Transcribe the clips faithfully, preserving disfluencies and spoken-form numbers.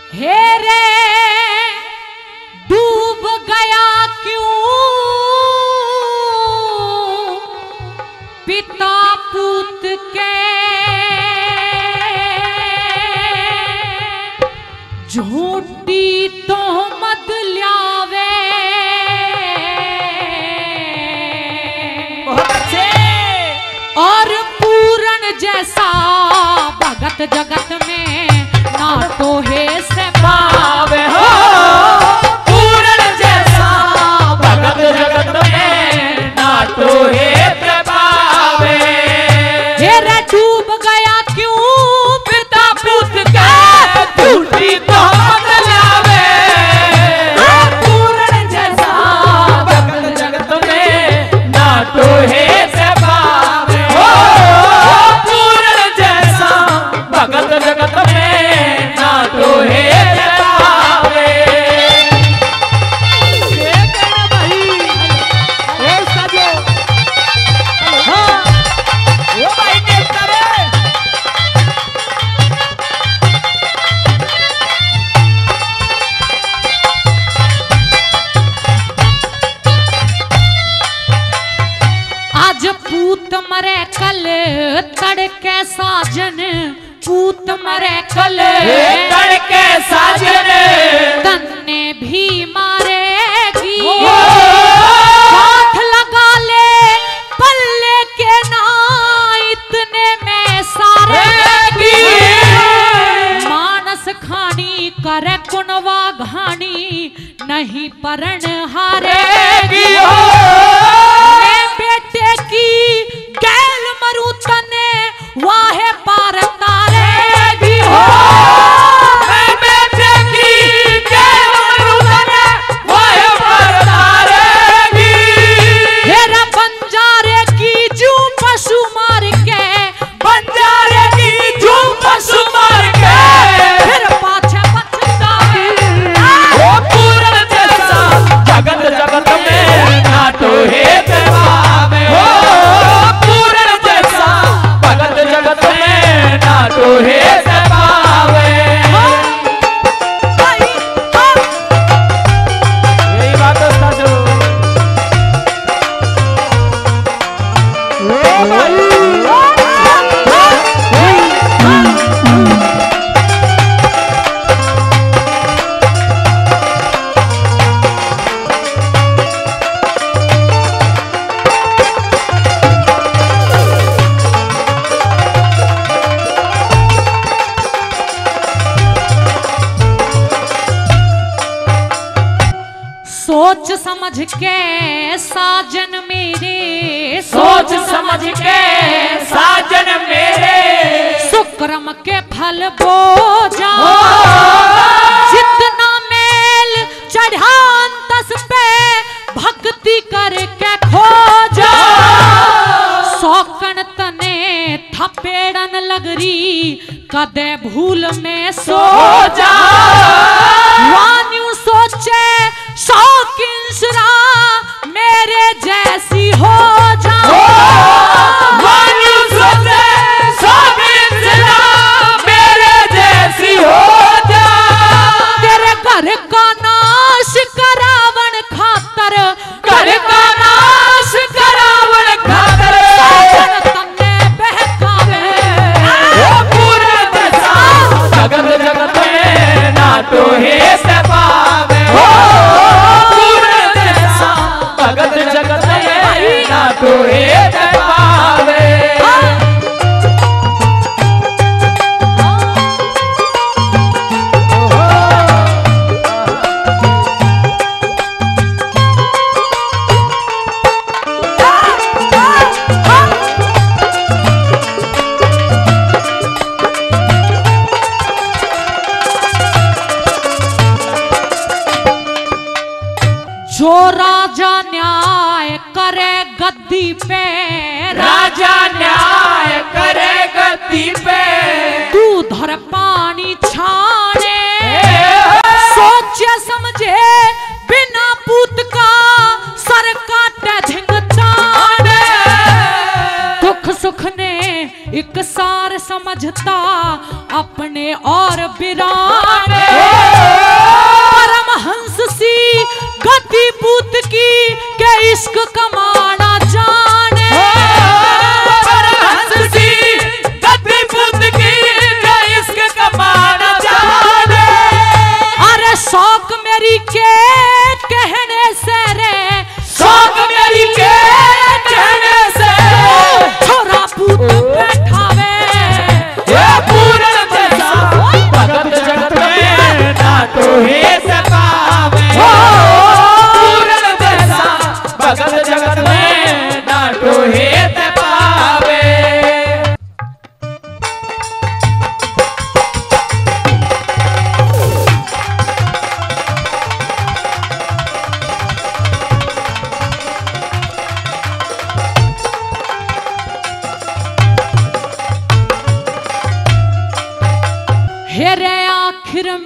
हे रे डूब गया क्यों पिता पूत के झूठी तोहमत ल्यावे। बहुत अच्छे। और पूरण जैसा भगत जगत में ना तो है से पावे हो। पूरण जैसा भगत जगत में ना तो है से पावे। हे रे डूब गया क्यों पिता पूत का झूठी तोहमत ल्यावे। पूरण जैसा भगत जगत में ना तो है से पावे हो। पूरण जैसा भगत जगत में ना तो है से पावे। ये कहना भाई ए साजो हां वो भाई ने करे। आज पूत मरे कल तड़के साजन पूत मरे कल तड़के साजन तन्ने भी मारेगी। हाथ लगा ले पल्ले के ना इतने में सारेगी। मानस खानी करे कुनवा घानी नहीं परण हारेगी। मैं बेटे की गैल मरू तने वाहे पार तारेगी हो। मैं बेटे की गैल मरू तने वाहे पार तारेगी। हेरा बंजारे की जू पशु मार के बंजारे की जू पशु मार के फिर पाछे पछतावे। वो पूरण जैसा जगत जगत में ना तो है से पावे हो। पूरण जैसा भगत जगत में ना तो है से पावे। यही बात है साजो। सोच समझ के साजन मेरे सोच समझ के साजन मेरे सुक्रम के फल बोझा। जितना मेल चढ़ान तस पे भक्ति करके खोजा। सौकन तने थपेड़न लगरी कदे भूल में सो जा। वान्यू सोचे शौकीन सुरा मेरे जैसी हो जा। वान्यू सोचे शौकीन सुरा मेरे जैसी हो जा। तेरे घर का नाश करावन खातर घर का नाश करावन खातर साजन तन्ने बहकावे। वो पूरण जैसा जगत जगत में ना तो है से पावे हो। पूरण जैसा भगत जगत में ना तो है से पावे। जो राजा न्याय करे गद्दी पे राजा न्याय करे गद्दी पे तू धर पानी छाने। सोचे समझे बिना पूत का सर काटे झिंगताने। दुख सुख ने एक सार समझता अपने और बिराने।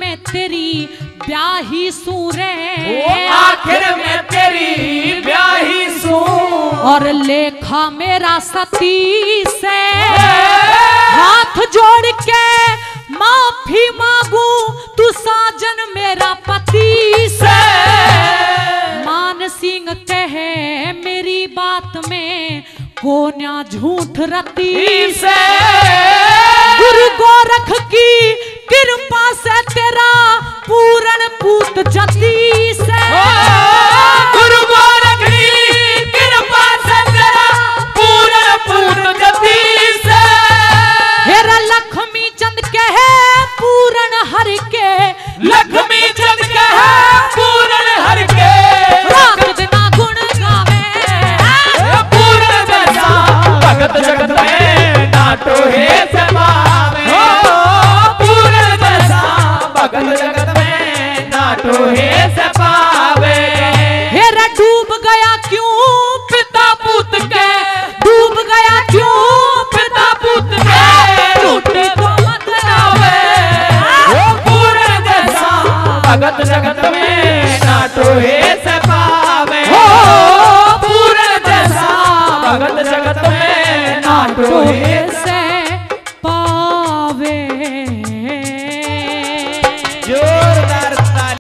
में तेरी ब्याही सूरे, आखिर में तेरी ब्याही सू, और लेखा मेरा सती से हाथ जोड़ के माफी मांगू तू साजन मेरा पति से। मान सिंह कहे मेरी बात में कोन्या झूठ रती से, गुरु गोरख की कृपा से तेरा पूरण पूत जती से, गुरु गोरख की कृपा से तेरा पूरण पूत जती से। हेरा लक्ष्मी चंद कहे पूरण हर के, लक्ष्मी चंद कहे पूरण हर के, रात बिना गुण गावे पूर्ण दशा भगत जगत में नाटो हे से पावे, पूर्ण दशा भगत जगत में नाटो हे से पावे। हेरा डूब गया क्यों पिता पुत के, डूब गया क्यों पिता पुत के, टूटे तो मत आवे पूर्ण दशा भगत जगत में नाटो हे से पावे, पूर्ण दशा भगत जगत में नाटो हे से